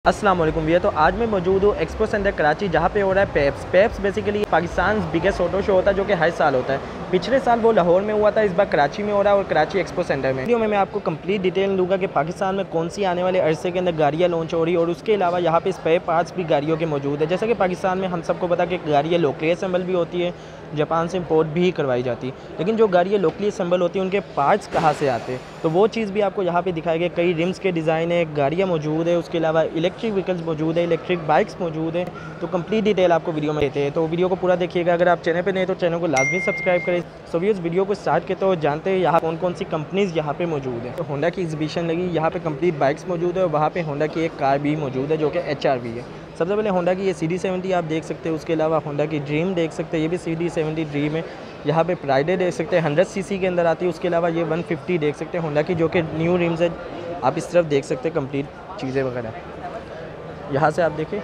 अस्सलाम वालेकुम भैया। तो आज मैं मौजूद हूँ एक्सपो सेंटर कराची, जहाँ पे हो रहा है PAPS basically Pakistan biggest auto show होता है जो कि हर साल होता है। पिछले साल वो लाहौर में हुआ था, इस बार कराची में हो रहा है और कराची एक्सपो सेंटर में। वीडियो में मैं आपको कंप्लीट डिटेल दूंगा कि पाकिस्तान में कौन सी आने वाले अरसे के अंदर गाड़ियाँ लॉन्च हो रही है और उसके अलावा यहाँ पे स्पेयर पार्ट्स भी गाड़ियों के मौजूद है। जैसे कि पाकिस्तान में हम सबको पता कि गाड़ियाँ लोकली असेंबल भी होती है, जापान से इम्पोर्ट भी करवाई जाती है, लेकिन जो गाड़ियाँ लोकली असेंबल होती हैं उनके पार्ट्स कहाँ से आते हैं, तो वो चीज़ भी आपको यहाँ पे दिखाई गई। कई रिम्स के डिज़ाइन है, गाड़ियाँ मौजूद है, उसके अलावा इलेक्ट्रिक व्हीकल्स मौजूद है, इलेक्ट्रिक बाइक्स मौजूद है। तो कंप्लीट डिटेल आपको वीडियो में देते हैं, तो वीडियो को पूरा देखिएगा। अगर आप चैनल पर नहीं तो चैनल को लाजमी सब्सक्राइब करें। सो व्यूअर्स, वीडियो को स्टार्ट करते हो जानते हैं यहाँ कौन कौन सी कंपनीज़ यहाँ पे मौजूद है। तो होंडा की एग्जीबिशन लगी, यहाँ पे कंप्लीट बाइक्स मौजूद है और वहाँ पे होंडा की एक कार भी मौजूद है जो कि HRV है। सबसे पहले होंडा की ये CD70 आप देख सकते हैं, उसके अलावा होंडा की ड्रीम देख सकते हैं, ये भी CD70 ड्रीम है। यहाँ पे प्राइडे देख सकते हैं, 100 cc के अंदर आती है। उसके अलावा ये 150 देख सकते हैं होंडा की, जो कि न्यू रिम्स है। आप इस तरफ देख सकते हैं कंप्लीट चीज़ें वगैरह, यहाँ से आप देखें।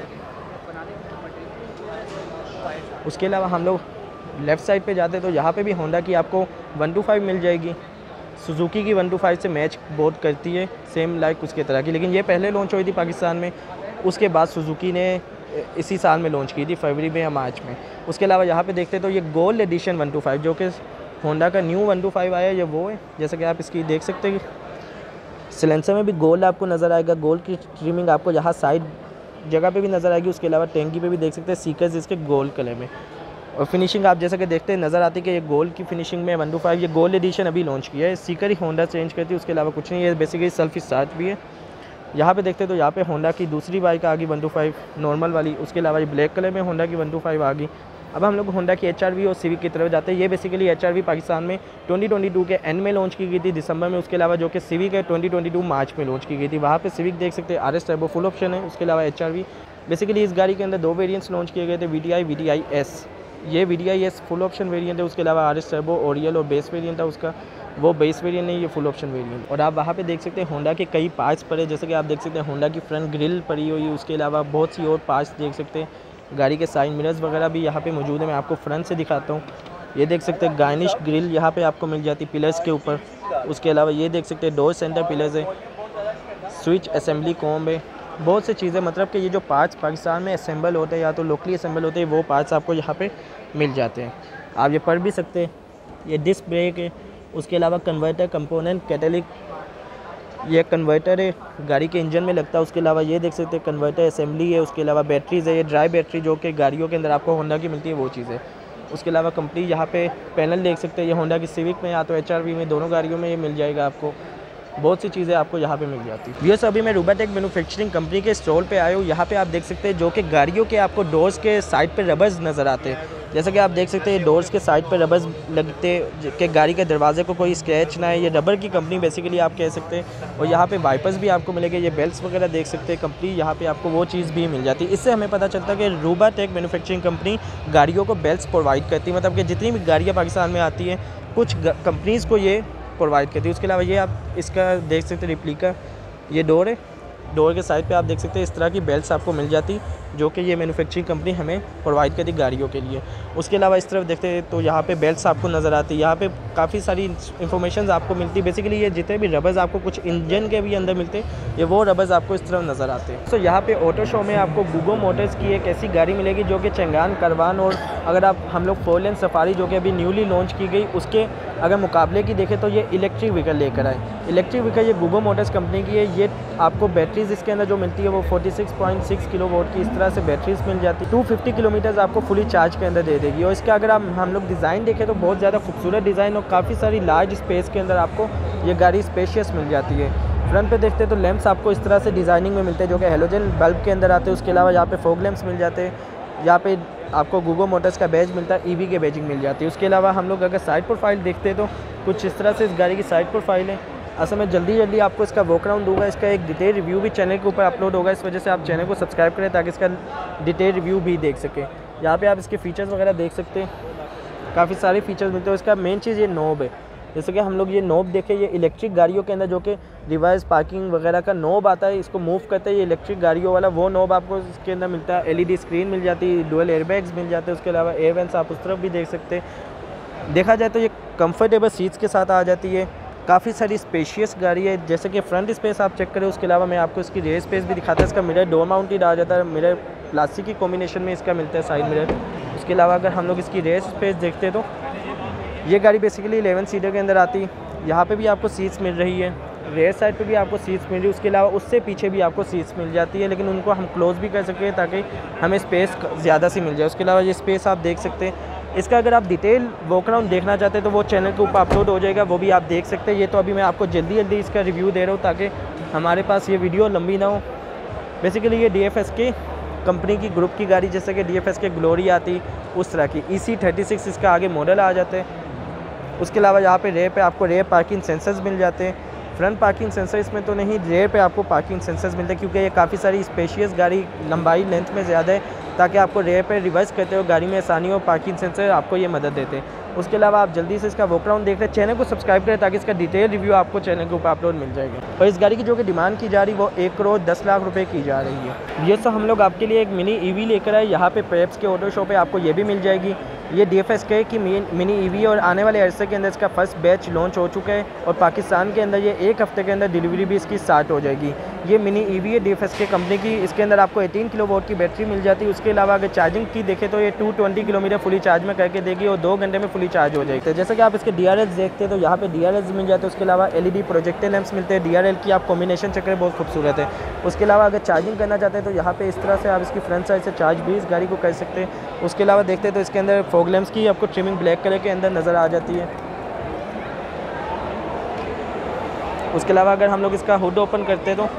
उसके अलावा हम लोग लेफ़्ट साइड पे जाते हैं तो यहाँ पे भी होंडा की आपको 125 मिल जाएगी। सुजुकी की 125 से मैच बहुत करती है, सेम लाइक उसके तरह की, लेकिन ये पहले लॉन्च हुई थी पाकिस्तान में। उसके बाद सुजुकी ने इसी साल में लॉन्च की थी, फरवरी में या मार्च में। उसके अलावा यहाँ पे देखते तो ये गोल्ड एडिशन 125 जो कि होंडा का न्यू 125 आया, ये वो है। जैसे कि आप इसकी देख सकते हैं, सिलेंसर में भी गोल्ड आपको नज़र आएगा। गोल्ड की ट्रिमिंग आपको यहाँ साइड जगह पे भी नज़र आएगी। उसके अलावा टैंकी पे भी देख सकते हैं सीकर्स इसके गोल्ड कलर में, और फिनिशिंग आप जैसा कि देखते हैं नज़र आती है कि ये गोल्ड की फिनिशिंग में 125। ये गोल्ड एडिशन अभी लॉन्च किया है, सीकर ही होंडा चेंज करती है, उसके अलावा कुछ नहीं है। बेसिकली सेल्फ स्टार्ट भी है। यहाँ पे देखते हैं तो यहाँ पे होंडा की दूसरी बाइक आ गई 125 नॉर्मल वाली। उसके अलावा ये ब्लैक कलर में होंडा की 125 आ गई। अब हम लोग होंडा की HRV और सिविक की तरफ जाते हैं। ये बेसिकली HRV पाकिस्तान में 2022 के एंड में लॉन्च की गई थी, दिसंबर में। उसके अलावा जो कि सिविक है 2022 मार्च में लॉन्च की गई थी। वहाँ पे सिविक देख सकते हैं, RS टर्बो फुल ऑप्शन है। उसके अलावा HRV बेसिकली इस गाड़ी के अंदर दो वेरिएंट्स लॉन्च किए गए थे, VDI VDI S। ये VDI S full option variant है। उसके अलावा RS टर्बो ओरियल और बेस वेरिएंट था उसका, वो बेस वेरिएंट नहीं, ये फुल ऑप्शन वेरिएंट। और आप वहाँ पे देख सकते हैं होंडा के कई पार्ट्स पड़े, जैसे कि आप देख सकते हैं होंडा की फ्रंट ग्रिल पड़ी हुई है। उसके अलावा बहुत सी और पार्ट्स देख सकते हैं। गाड़ी के साइड मिरर्स वगैरह भी यहाँ पे मौजूद है। मैं आपको फ्रंट से दिखाता हूँ। ये देख सकते हैं गार्निश ग्रिल यहाँ पे आपको मिल जाती है पिलर्स के ऊपर। उसके अलावा ये देख सकते हैं डोर सेंटर पिलर्स है, स्विच असेंबली कॉम्ब है, बहुत सी चीज़ें। मतलब कि ये जो पार्ट्स पाकिस्तान में असेंबल होते हैं या तो लोकली असेंबल होते हैं, वो पार्ट्स आपको यहाँ पे मिल जाते हैं। आप ये पढ़ भी सकते हैं। ये डिस्क ब्रेक है। उसके अलावा कन्वर्टर कंपोनेंट कैटेलिक, ये कन्वर्टर है, गाड़ी के इंजन में लगता है। उसके अलावा ये देख सकते हैं कन्वर्टर असेंबली है। उसके अलावा बैटरीज़ है, ये ड्राई बैटरी जो कि गाड़ियों के अंदर आपको होंडा की मिलती है, वो चीज़ है। उसके अलावा कंप्लीट यहाँ पे पैनल देख सकते हैं। ये होंडा की सिविक में या तो HRV में, दोनों गाड़ियों में ये मिल जाएगा आपको। बहुत सी चीज़ें आपको यहाँ पे मिल जाती है। व्यूअर्स, अभी मैं रूबाटेक मैन्युफैक्चरिंग कंपनी के स्टॉल पे आया हूँ। यहाँ पे आप देख सकते हैं जो कि गाड़ियों के आपको डोर्स के साइड पे रबर्स नज़र आते हैं। जैसा कि आप देख सकते हैं डोर्स के साइड पे रबर्स लगते कि गाड़ी के दरवाजे को कोई स्क्रैच ना है। ये रबर की कंपनी बेसिकली आप कह सकते हैं। और यहाँ पे वाइपर्स भी आपको मिलेंगे। ये बेल्ट्स वगैरह देख सकते हैं कंपनी, यहाँ पे आपको वो चीज़ भी मिल जाती है। इससे हमें पता चलता है कि रूबाटेक मैन्युफैक्चरिंग कंपनी गाड़ियों को बेल्ट्स प्रोवाइड करती है। मतलब कि जितनी भी गाड़ियाँ पाकिस्तान में आती हैं, कुछ कंपनीज़ को ये प्रोवाइड करती है। उसके अलावा ये आप इसका देख सकते हैं रिप्लिका, ये डोर है। डोर के साइड पे आप देख सकते हैं इस तरह की बेल्ट्स आपको मिल जाती, जो कि ये मैन्युफैक्चरिंग कंपनी हमें प्रोवाइड करती गाड़ियों के लिए। उसके अलावा इस तरफ देखते हैं तो यहाँ पे बेल्ट्स आपको नज़र आती है। यहाँ पे काफ़ी सारी इन्फॉर्मेशन आपको मिलती है। बेसिकली ये जितने भी रबर्स आपको कुछ इंजन के भी अंदर मिलते हैं, ये वो रबर्स आपको इस तरफ नज़र आते हैं। तो यहाँ पे ऑटो शो में आपको गूगो मोटर्स की एक ऐसी गाड़ी मिलेगी जो कि चंगान करवान, और अगर आप हम लोग 4 लेन सफारी जो कि अभी न्यूली लॉन्च की गई, उसके अगर मुकाबले की देखें तो ये इलेक्ट्रिक व्हीकल लेकर आए। इलेक्ट्रिक व्हीकल ये गूगो मोटर्स कंपनी की है। ये आपको बैटरीज इसके अंदर जो मिलती है वो 46.6 किलोवाट की इस तरह से बैटरीज मिल जाती है। 250 किलोमीटर आपको फुली चार्ज के अंदर दे देगी। और इसका अगर हम लोग डिज़ाइन देखें तो बहुत ज़्यादा खूबसूरत डिज़ाइन और काफ़ी सारी लार्ज स्पेस के अंदर आपको ये गाड़ी स्पेशियस मिल जाती है। फ्रंट पे देखते हैं तो लैंप्स आपको इस तरह से डिज़ाइनिंग में मिलते हैं जो कि हेलोजन बल्ब के अंदर आते हैं। उसके अलावा यहाँ पे फॉग लैंप्स मिल जाते हैं। यहाँ पे आपको गूगो मोटर्स का बैज मिलता है, EV के बैजिंग मिल जाती है। उसके अलावा हम लोग अगर साइड प्रोफाइल देखते हैं तो कुछ इस तरह से इस गाड़ी की साइड प्रोफाइल है। असल में जल्दी आपको इसका वॉक राउंड दूंगा। इसका एक डिटेल रिव्यू भी चैनल के ऊपर अपलोड होगा, इस वजह से आप चैनल को सब्सक्राइब करें ताकि इसका डिटेल रिव्यू भी देख सकें। यहाँ पे आप इसके फीचर्स वगैरह देख सकते हैं, काफ़ी सारे फीचर्स मिलते हैं। इसका मेन चीज़ ये नॉब है। जैसे कि हम लोग ये नॉब देखें, ये इलेक्ट्रिक गाड़ियों के अंदर जो कि रिवर्स पार्किंग वगैरह का नॉब आता है, इसको मूव करते हैं। ये इलेक्ट्रिक गाड़ियों वाला वो नॉब आपको इसके अंदर मिलता है। LED स्क्रीन मिल जाती है, डुअल एयरबैग्स मिल जाते हैं। उसके अलावा एयर वेंट्स आप उस तरफ भी देख सकते हैं। देखा जाए तो ये कंफर्टेबल सीट्स के साथ आ जाती है। काफ़ी सारी स्पेशियस गाड़ी है। जैसे कि फ्रंट स्पेस आप चेक करें, उसके अलावा मैं आपको इसकी रेयर स्पेस भी दिखाता है। इसका मिरर डोर माउंटेड आ जाता है, मिरर प्लास्टिक की कॉम्बिनेशन में इसका मिलता है साइड मिरर। उसके अलावा अगर हम लोग इसकी रेयर स्पेस देखते हैं तो ये गाड़ी बेसिकली 11 सीटर के अंदर आती है। यहाँ पे भी आपको सीट्स मिल रही है, रेयर साइड पे भी आपको सीट्स मिल रही है। उसके अलावा उससे पीछे भी आपको सीट्स मिल जाती है, लेकिन उनको हम क्लोज़ भी कर सकते हैं ताकि हमें स्पेस ज़्यादा सी मिल जाए। उसके अलावा ये स्पेस आप देख सकते हैं। इसका अगर आप डिटेल वॉक अराउंड देखना चाहते हैं तो वो चैनल के ऊपर अपलोड हो जाएगा, वो भी आप देख सकते हैं। ये तो अभी मैं आपको जल्दी इसका रिव्यू दे रहा हूँ ताकि हमारे पास ये वीडियो लंबी ना हो। बेसिकली ये DFSK कंपनी की ग्रुप की गाड़ी, जैसे कि DFSK ग्लोरी आती उस तरह की EC36 इसका आगे मॉडल आ जाते हैं। उसके अलावा यहाँ पे रेयर पे आपको रेयर पार्किंग सेंसर्स मिल जाते हैं। फ्रंट पार्किंग सेंसर इसमें तो नहीं, रेयर पे आपको पार्किंग सेंसर्स मिलते हैं क्योंकि ये काफ़ी सारी स्पेशियस गाड़ी लंबाई लेंथ में ज़्यादा है, ताकि आपको रेयर पे रिवर्स करते हो गाड़ी में आसानी हो। पार्किंग सेंसर आपको ये मदद देते हैं। उसके अलावा आप जल्दी से इसका वॉक अराउंड देख रहे हैं, चैनल को सब्सक्राइब करें ताकि इसका डिटेल रिव्यू आपको चैनल के ऊपर अपलोड मिल जाएगा। और इस गाड़ी की जो कि डिमांड की जा रही है वो 1,10,00,000 रुपये की जा रही है। ये सब हम लोग आपके लिए एक मिनी EV लेकर आए। यहाँ पे पेप्स के ऑटो शो पे आपको ये भी मिल जाएगी। ये DFSK की मिनी EV और आने वाले अरसे के अंदर इसका फर्स्ट बैच लॉन्च हो चुका है और पाकिस्तान के अंदर ये 1 हफ्ते के अंदर डिलीवरी भी इसकी स्टार्ट हो जाएगी। ये मिनी EV है DFSK कंपनी की। इसके अंदर आपको 18 किलोवाट की बैटरी मिल जाती है। उसके अलावा अगर चार्जिंग की देखें तो ये 220 किलोमीटर फुली चार्ज में करके देगी और 2 घंटे में फुली चार्ज हो जाएगी। जैसे कि आप इसके DRLs देखते हैं तो यहाँ पे DRLs मिल जाते हैं। उसके अलावा LED प्रोजेक्टर लैंप्स मिलते हैं। DRL की आप कॉम्बिनेशन चेक करें, बहुत खूबसूरत है। उसके अलावा अगर चार्जिंग करना चाहते हैं तो यहाँ पे इस तरह से आप इसकी फ्रंट साइड से चार्ज भी इस गाड़ी को कर सकते हैं। उसके अलावा देखते हैं तो इसके अंदर फॉग लैंप्स की आपको ट्रिमिंग ब्लैक कलर के अंदर नज़र आ जाती है। उसके अलावा अगर हम लोग इसका हुड ओपन करते हैं तो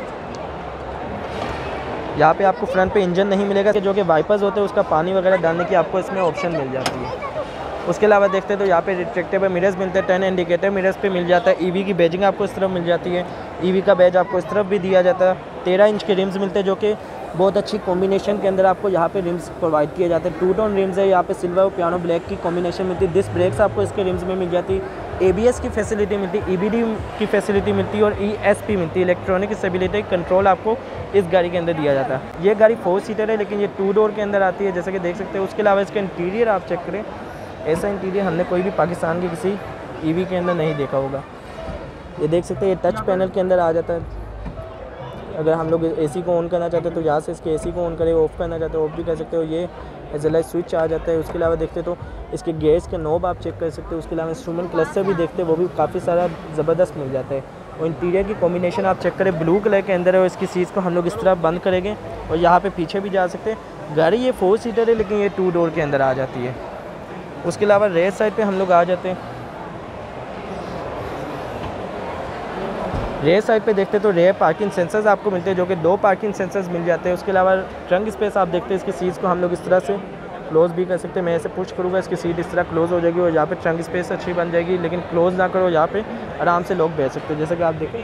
यहाँ पे आपको फ्रंट पे इंजन नहीं मिलेगा, जो कि वाइपर्स होते हैं उसका पानी वगैरह डालने की आपको इसमें ऑप्शन मिल जाती है। उसके अलावा देखते हैं तो यहाँ पे रिट्रैक्टेबल मिरर्स मिलते हैं। 10 इंडिकेटर मिरर्स पे मिल जाता है। EV की बैजिंग आपको इस तरफ मिल जाती है। EV का बैज आपको इस तरफ भी दिया जाता है। 13 इंच के रिम्स मिलते हैं जो कि बहुत अच्छी कॉम्बिनेशन के अंदर आपको यहाँ पे रिम्स प्रोवाइड किए जाते हैं। 2 टोन रिम्स है। यहाँ पे सिल्वर और पियानो ब्लैक की कॉम्बिनेशन मिलती है। डिस्क ब्रेक्स आपको इसके रिम्स में मिल जाती है। ABS की फैसिलिटी मिलती है, EBD की फैसिलिटी मिलती है और ESP मिलती है, इलेक्ट्रॉनिक स्टेबिलिटी कंट्रोल आपको इस गाड़ी के अंदर दिया जाता है। ये गाड़ी 4 सीटर है लेकिन ये 2 डोर के अंदर आती है, जैसे कि देख सकते हैं। उसके अलावा इसका इंटीरियर आप चेक करें, ऐसा इंटीरियर हमने कोई भी पाकिस्तान के किसी EV के अंदर नहीं देखा होगा। ये देख सकते हैं, ये टच पैनल के अंदर आ जाता है। अगर हम लोग AC को ऑन करना चाहते हैं तो यहाँ से इसके AC को ऑन करें, ऑफ़ करना चाहते हो ऑफ भी कर सकते हो। ये एजलाइट स्विच आ जाता है। उसके अलावा देखते तो इसके गेयर्स के नॉब आप चेक कर सकते हो। उसके अलावा इंस्ट्रूमेंट क्लस्टर भी देखते हैं, वो भी काफ़ी सारा ज़बरदस्त मिल जाता है। और इंटीरियर की कॉम्बिनेशन आप चेक करें, ब्लू कलर के अंदर है और इसकी सीट्स को हम लोग इस तरह बंद करेंगे और यहाँ पे पीछे भी जा सकते हैं। गाड़ी ये 4 सीटर है लेकिन ये 2 डोर के अंदर आ जाती है। उसके अलावा रेयर साइड पे हम लोग आ जाते हैं। रेयर साइड पे देखते तो रेयर पार्किंग सेंसर्स आपको मिलते हैं, जो कि 2 पार्किंग सेंसर्स मिल जाते हैं। उसके अलावा ट्रंक स्पेस आप देखते हैं, इसकी सीट्स को हम लोग इस तरह से क्लोज़ भी कर सकते हैं। मैं ऐसे पुश करूँगा, इसकी सीट इस तरह क्लोज़ हो जाएगी और यहाँ पे ट्रंक स्पेस अच्छी बन जाएगी। लेकिन क्लोज़ ना करो, यहाँ पे आराम से लोग बैठ सकते हैं। जैसे कि आप देखें,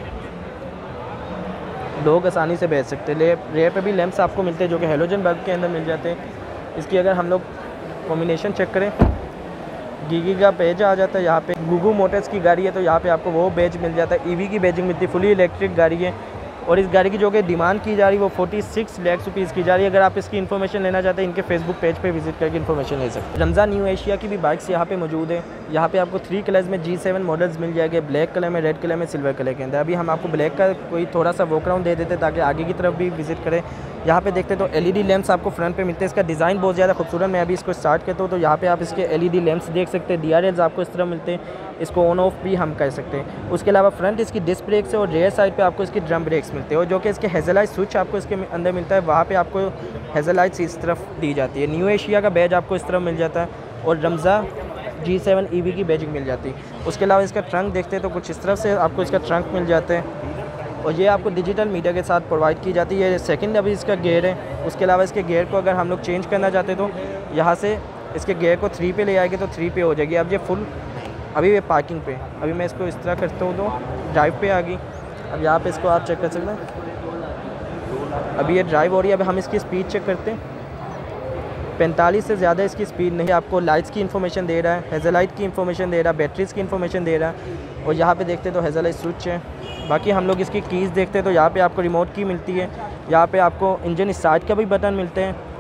लोग आसानी से बैठ सकते हैं। रेयर पे भी लैंप्स आपको मिलते हैं जो कि हेलोजन बल्ब के अंदर मिल जाते हैं। इसकी अगर हम लोग कॉम्बिनेशन चेक करें, गीगी का बैज आ जाता है। यहाँ पे गुगू मोटर्स की गाड़ी है तो यहाँ पे आपको वो बैज मिल जाता है। EV की बैजिंग मिलती है, फुली इलेक्ट्रिक गाड़ी है। और इस गाड़ी की जो कि डिमांड की जा रही है वो 46 लाख रुपीज़ की जा रही है। अगर आप इसकी इन्फॉर्मेशन लेना चाहते हैं, इनके फेसबुक पेज पे विजिट करके इन्फॉर्मेशन ले सकते हैं। रमज़ा न्यू एशिया की भी बाइक्स यहाँ पे मौजूद है। यहाँ पे आपको 3 कलर्स में G7 मॉडल्स मिल जाएंगे, ब्लैक कलर में, रेड कलर में, सिल्वर कलर के अंदर। अभी हम आपको ब्लैक का कोई थोड़ा सा वॉक अराउंड दे देते ताकि आगे की तरफ भी विजिट करें। यहाँ पे देखते तो LED लैंप्स आपको फ्रंट पे मिलते हैं। इसका डिज़ाइन बहुत ज़्यादा खूबसूरत, मैं अभी इसको स्टार्ट करता हूँ तो यहाँ पे आप इसके LED लैंप्स देख सकते हैं। DRLs आपको इस तरह मिलते हैं, इसको ऑन ऑफ भी हम कर सकते हैं। उसके अलावा फ्रंट इसकी डिस्क ब्रेक्स है और रेयर साइड पे आपको इसकी ड्रम ब्रेक्स मिलते हैं और जो कि इसके हेज़लाइट स्विच आपको इसके अंदर मिलता है, वहाँ पे आपको हेज़लाइट्स इस तरफ दी जाती है। न्यू एशिया का बैज आपको इस तरफ मिल जाता है और रमज़ा G7 EV की बैजिंग मिल जाती है। उसके अलावा इसका ट्रंक देखते हैं तो कुछ इस तरफ से आपको इसका ट्रंक मिल जाता है और ये आपको डिजिटल मीडिया के साथ प्रोवाइड की जाती है। ये सेकंड अभी इसका गियर है। उसके अलावा इसके गियर को अगर हम लोग चेंज करना चाहते हैं तो यहाँ से इसके गियर को 3 पे ले आएंगे तो 3 पे हो जाएगी। अब ये फुल, अभी ये पार्किंग पे, अभी मैं इसको इस तरह करता हूँ तो ड्राइव पे आ गई। अब यहाँ पे इसको आप चेक कर सकते हैं, अभी ये ड्राइव हो रही है। अब हम इसकी स्पीड चेक करते हैं, 45 से ज़्यादा इसकी स्पीड नहीं। आपको लाइट्स की इन्फॉर्मेशन दे रहा है, हेज़लाइट की इन्फॉर्मेशन दे रहा है, बैटरीज़ की इन्फॉर्मेशन दे रहा है और यहाँ पे देखते तो हेज़लाइट स्विच है। बाकी हम लोग इसकी कीज़ देखते तो यहाँ पे आपको रिमोट की मिलती है, यहाँ पे आपको इंजन स्टार्ट का भी बटन मिलते हैं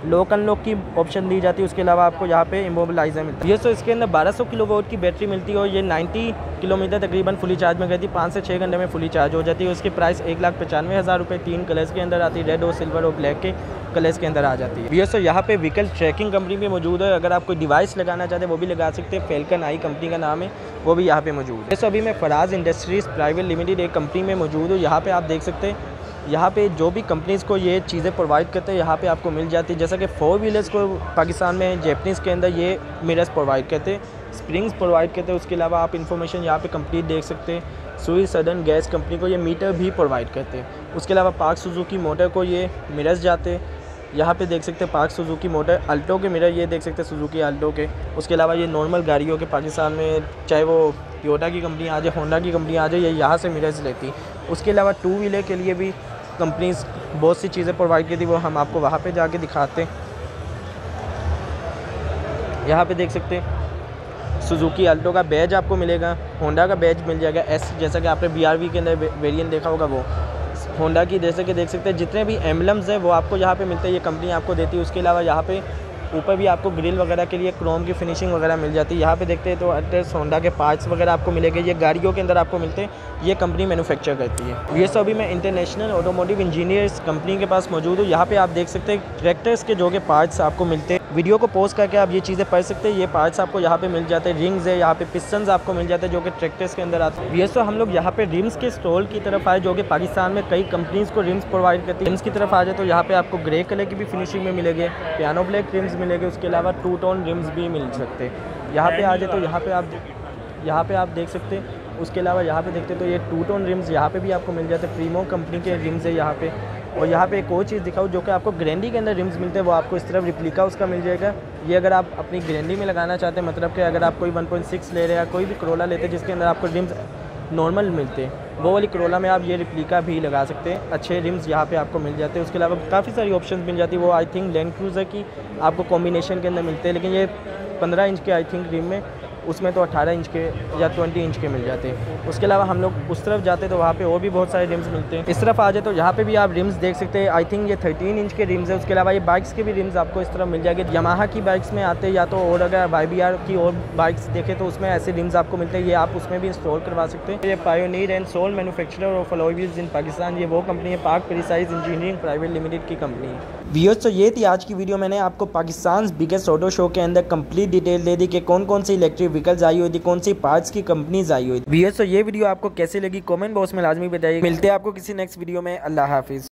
लॉक अनलॉक की ऑप्शन दी जाती है। उसके अलावा आपको यहाँ पे इमोबिलाइजर मिलता है। ये तो इसके अंदर 1200 किलोवाट की बैटरी मिलती है और ये 90 किलोमीटर तकरीबन फुली चार्ज में करती है। 5 से 6 घंटे में फुली चार्ज हो जाती है। उसकी प्राइस 1,95,000 रुपये 3 कलर्स के अंदर आती है, रेड और सिल्वर और ब्लैक के कलर्स के अंदर आ जाती है। ये तो यहाँ पे व्हीकल ट्रैकिंग कंपनी भी मौजूद है। अगर आप कोई डिवाइस लगाना चाहते हैं वो भी लगा सकते हैं। फेल्कन आई कंपनी का नाम है, वो भी यहाँ पे मौजूद है। अभी मैं फराज इंडस्ट्रीज़ प्राइवेट लिमिटेड एक कंपनी में मौजूद हूँ। यहाँ पे आप देख सकते हैं, यहाँ पे जो भी कंपनीज़ को ये चीज़ें प्रोवाइड करते हैं यहाँ पे आपको मिल जाती है। जैसा कि 4 व्हीलर्स को पाकिस्तान में जैपनीज़ के अंदर ये मिरर्स प्रोवाइड करते हैं, स्प्रिंग्स प्रोवाइड करते हैं। उसके अलावा आप इन्फॉर्मेशन यहाँ पे कंप्लीट देख सकते हैं। सुई सदर्न गैस कंपनी को ये मीटर भी प्रोवाइड करते हैं। उसके अलावा पार्क सुजुकी मोटर को ये मिरर्स जाते हैं। यहाँ पे देख सकते हैं पार्क सुजुकी मोटर अल्टो के मिरर ये देख सकते हैं सुजुकी अल्टो के। उसके अलावा ये नॉर्मल गाड़ियों के पाकिस्तान में चाहे वो टोयोटा की कंपनी आ जाए, होंडा की कंपनी आ जाए, ये यहाँ से मिरर्स लेती। उसके अलावा 2 व्हीलर के लिए भी कंपनीज बहुत सी चीज़ें प्रोवाइड की थी, वो हम आपको वहाँ पे जाके दिखाते हैं। यहाँ पे देख सकते हैं सुजुकी अल्टो का बैज आपको मिलेगा, होंडा का बैज मिल जाएगा एस, जैसा कि आपने BRV के अंदर वेरिएंट देखा होगा वो होंडा की। जैसे कि देख सकते हैं जितने भी एम्बलम्स हैं वो आपको यहाँ पे मिलते हैं, ये कंपनी आपको देती है। उसके अलावा यहाँ पे ऊपर भी आपको ग्रिल वगैरह के लिए क्रोम की फिनिशिंग वगैरह मिल जाती है। यहाँ पे देखते हैं तो अटैच होंडा के पार्ट्स वगैरह आपको मिलेंगे, ये गाड़ियों के अंदर आपको मिलते हैं, ये कंपनी मैन्युफैक्चर करती है। ये सब अभी मैं इंटरनेशनल ऑटोमोटिव इंजीनियर्स कंपनी के पास मौजूद हूँ। यहाँ पे आप देख सकते हैं ट्रैक्टर्स के जो के पार्ट्स आपको मिलते हैं। वीडियो को पोस्ट करके आप ये चीज़ें पढ़ सकते हैं। ये पार्ट्स आपको यहाँ पे मिल जाते हैं, रिंग्स है, यहाँ पे पिस्टन्स आपको मिल जाते हैं जो कि ट्रैक्टर्स के अंदर आते हैं। ये हम लोग यहाँ पे रिम्स के स्टॉल की तरफ आए, जो कि पाकिस्तान में कई कंपनीज़ को रिम्स प्रोवाइड करती है। रिम्स की तरफ आ जाए तो यहाँ पे आपको ग्रे कलर की भी फिनिशिंग में मिलेंगे, पियानो ब्लैक रिम्स मिलेंगे। उसके अलावा 2 टोन रिम्स भी मिल सकते हैं। यहाँ पे आ जाए तो यहाँ पे आप देख सकते हैं। उसके अलावा यहाँ पे देखते तो ये 2 टोन रिम्स यहाँ पे भी आपको मिल जाते हैं, प्रीमो कंपनी के रिम्स है यहाँ पे। और यहाँ पे एक और चीज़ दिखाऊँ जो कि आपको ग्रैंडी के अंदर रिम्स मिलते हैं, वो आपको इस तरफ रिप्लिका उसका मिल जाएगा। ये अगर आप अपनी ग्रैंडी में लगाना चाहते हैं, मतलब कि अगर आप कोई 1.6 ले रहे हैं या कोई भी करोला लेते हैं जिसके अंदर आपको रिम्स नॉर्मल मिलते हैं, वो वाली करोला में आप ये रिप्लिका भी लगा सकते हैं। अच्छे रिम्स यहाँ पे आपको मिल जाते हैं। उसके अलावा काफ़ी सारी ऑप्शन मिल जाती है, वो आई थिंक लैंड क्रूज़र की आपको कॉम्बिनेशन के अंदर मिलते हैं, लेकिन ये 15 इंच के आई थिंक रिम में, उसमें तो 18 इंच के या 20 इंच के मिल जाते हैं। उसके अलावा हम लोग उस तरफ जाते हैं तो वहाँ पे और भी बहुत सारे रिम्स मिलते हैं। इस तरफ आ जाए तो यहाँ पे भी आप रिम्स देख सकते हैं। आई थिंक ये 13 इंच के रिम्स है। उसके अलावा ये बाइक्स के भी रिम्स आपको इस तरफ मिल जाएंगे। यमाहा की बाइक्स में आते हैं, या तो और अगर YBR की और बाइक्स देखें तो उसमें ऐसे रिम्स आपको मिलते हैं, ये आप उसमें भी इंस्टॉल करवा सकते हैं। ये pioneer and sole manufacturer of alloy wheels in Pakistan, ये वो कंपनी है, Pak precise engineering private limited की कंपनी है। व्यूअर्स, तो ये थी आज की वीडियो। मैंने आपको पाकिस्तान बिगेस्ट ऑटो शो के अंदर कंप्लीट डिटेल दे दी कि कौन कौन सी इलेक्ट्रिक व्हीकल्स आई हुई थी, कौन सी पार्ट्स की कंपनीज आई हुई थी। व्यूअर्स, तो ये वीडियो आपको कैसी लगी कमेंट बॉक्स में लाजमी बताइए। मिलते हैं आपको किसी नेक्स्ट वीडियो में। अल्लाह हाफिज़।